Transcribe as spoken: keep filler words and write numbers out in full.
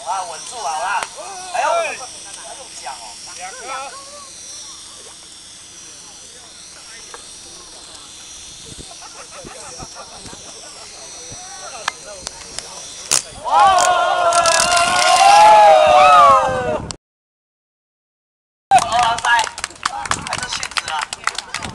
啊，稳住好啦。哎呦，还用讲哦。两颗。哇！